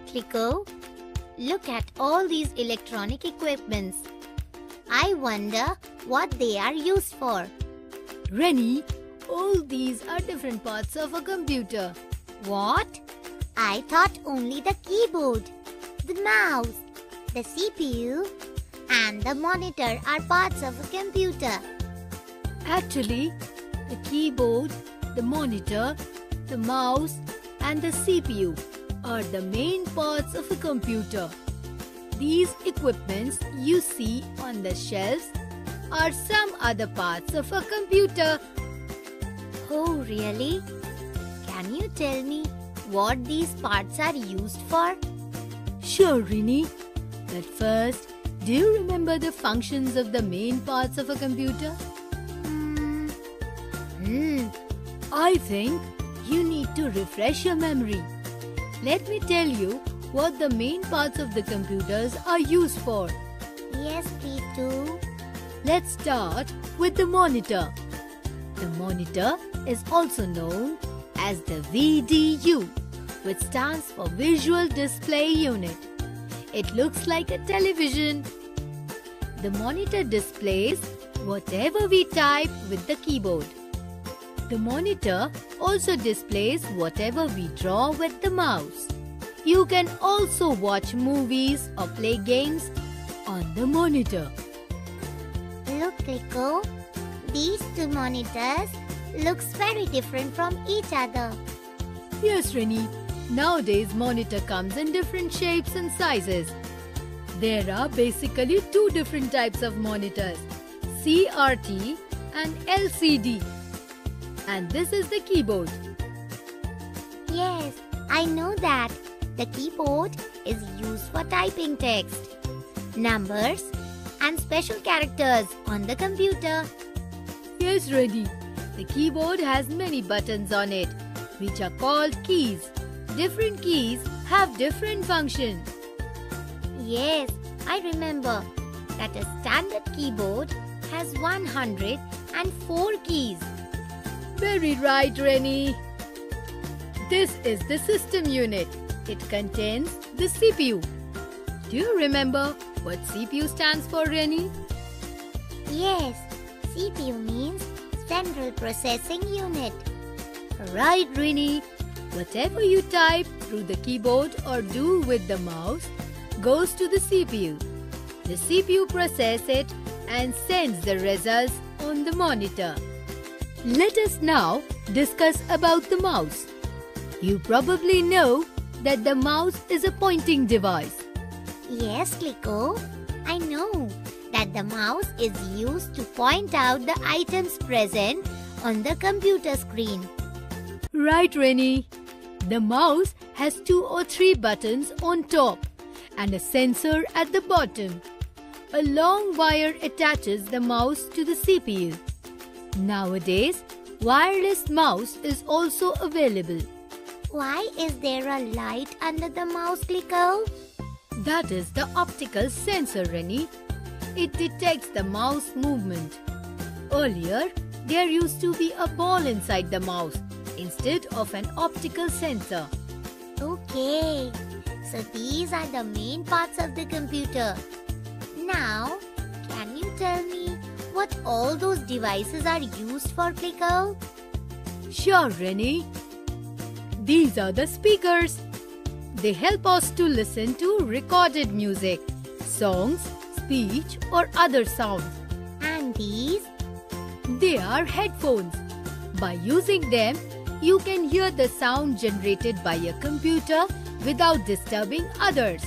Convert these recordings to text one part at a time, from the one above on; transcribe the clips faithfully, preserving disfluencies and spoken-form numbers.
Kliko, look at all these electronic equipments. I wonder what they are used for. Rennie, all these are different parts of a computer. What? I thought only the keyboard, the mouse, the C P U and the monitor are parts of a computer. Actually, the keyboard, the monitor, the mouse and the C P U are the main parts of a computer. These equipments you see on the shelves are some other parts of a computer. Oh, really? Can you tell me what these parts are used for? Sure, Rennie. But first, do you remember the functions of the main parts of a computer? Hmm. Hmm. I think you need to refresh your memory. Let me tell you what the main parts of the computers are used for. Yes, please do. Let's start with the monitor. The monitor is also known as the V D U, which stands for Visual Display Unit. It looks like a television. The monitor displays whatever we type with the keyboard. The monitor also displays whatever we draw with the mouse. You can also watch movies or play games on the monitor. Look, Kliko, these two monitors looks very different from each other. Yes, Rennie. Nowadays, monitor comes in different shapes and sizes. There are basically two different types of monitors, C R T and L C D. And this is the keyboard. Yes, I know that. The keyboard is used for typing text, numbers and special characters on the computer. Yes, Rennie. The keyboard has many buttons on it, which are called keys. Different keys have different functions. Yes, I remember that a standard keyboard has one hundred four keys. Very right, Rennie. This is the system unit. It contains the C P U. Do you remember what C P U stands for, Rennie? Yes, C P U means Central Processing Unit. Right, Rennie. Whatever you type through the keyboard or do with the mouse goes to the C P U. The C P U processes it and sends the results on the monitor. Let us now discuss about the mouse. You probably know that the mouse is a pointing device. Yes, Kliko, I know that the mouse is used to point out the items present on the computer screen. Right, Rennie. The mouse has two or three buttons on top and a sensor at the bottom. A long wire attaches the mouse to the C P U. Nowadays, wireless mouse is also available. Why is there a light under the mouse, Kliko? That is the optical sensor, Rennie. It detects the mouse movement. Earlier, there used to be a ball inside the mouse instead of an optical sensor. Okay, so these are the main parts of the computer. Now, can you tell me what all those devices are used for, Kliko? Sure, Rennie. These are the speakers. They help us to listen to recorded music, songs, speech or other sounds. And these? They are headphones. By using them, you can hear the sound generated by a computer without disturbing others.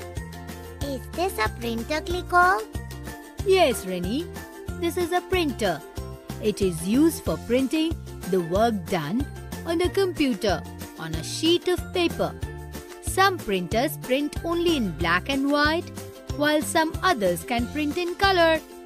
Is this a printer, Kliko? Yes, Rennie. This is a printer. It is used for printing the work done on a computer on a sheet of paper. Some printers print only in black and white, while some others can print in color.